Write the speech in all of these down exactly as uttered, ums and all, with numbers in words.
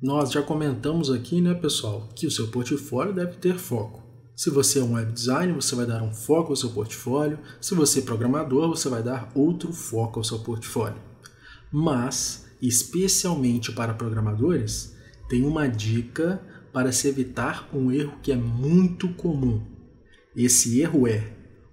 Nós já comentamos aqui, né, pessoal, que o seu portfólio deve ter foco. Se você é um web designer, você vai dar um foco ao seu portfólio. Se você é programador, você vai dar outro foco ao seu portfólio. Mas, especialmente para programadores, tem uma dica para se evitar um erro que é muito comum. Esse erro é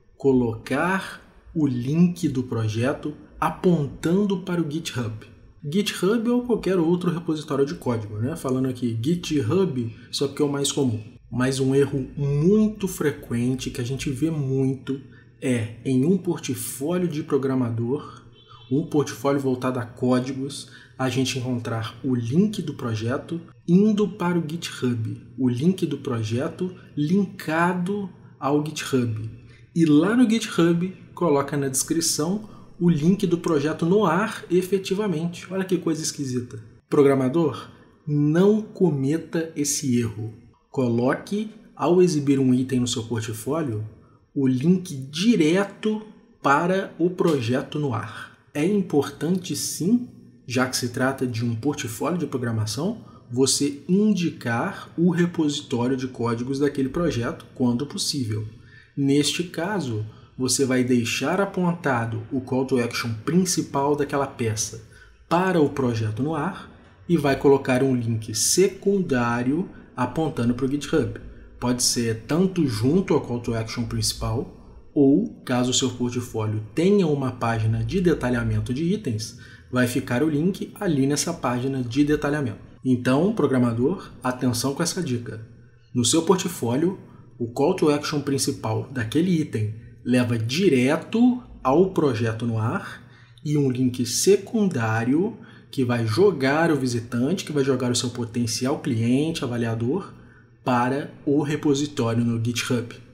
colocar o link do projeto apontando para o GitHub. GitHub ou qualquer outro repositório de código, né? Falando aqui GitHub, só porque é o mais comum. Mas um erro muito frequente que a gente vê muito é em um portfólio de programador, um portfólio voltado a códigos, a gente encontrar o link do projeto indo para o GitHub, o link do projeto linkado ao GitHub. E lá no GitHub coloca na descrição o link do projeto no ar efetivamente. Olha que coisa esquisita. Programador, não cometa esse erro. Coloque, ao exibir um item no seu portfólio, o link direto para o projeto no ar. É importante sim, já que se trata de um portfólio de programação, você indicar o repositório de códigos daquele projeto quando possível. Neste caso, você vai deixar apontado o call to action principal daquela peça para o projeto no ar e vai colocar um link secundário apontando para o GitHub. Pode ser tanto junto ao call to action principal ou, caso o seu portfólio tenha uma página de detalhamento de itens, vai ficar o link ali nessa página de detalhamento. Então, programador, atenção com essa dica. No seu portfólio, o call to action principal daquele item leva direto ao projeto no ar e um link secundário que vai jogar o visitante, que vai jogar o seu potencial cliente, avaliador, para o repositório no GitHub.